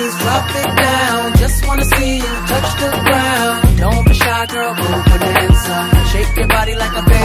please drop it down. Just wanna see you touch the ground. Don't be shy, girl, go bonanza. Shake your body like a